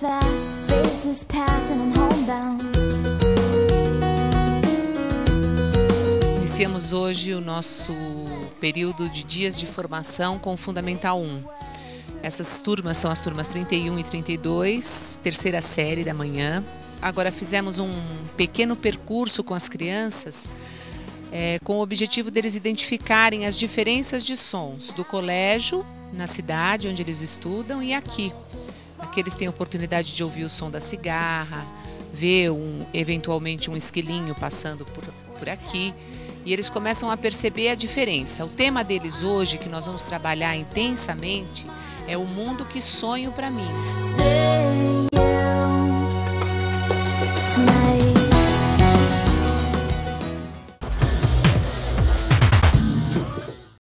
fast, faces pass and I'm homebound. Iniciamos hoje o nosso período de dias de formação com o Fundamental 1. Essas turmas são as turmas 31 e 32, terceira série da manhã. Agora fizemos um pequeno percurso com as crianças, com o objetivo deles identificarem as diferenças de sons do colégio, na cidade onde eles estudam, e aqui. Aqui eles têm a oportunidade de ouvir o som da cigarra, ver eventualmente um esquilinho passando por aqui, e eles começam a perceber a diferença. O tema deles hoje, que nós vamos trabalhar intensamente, é o mundo que sonho para mim.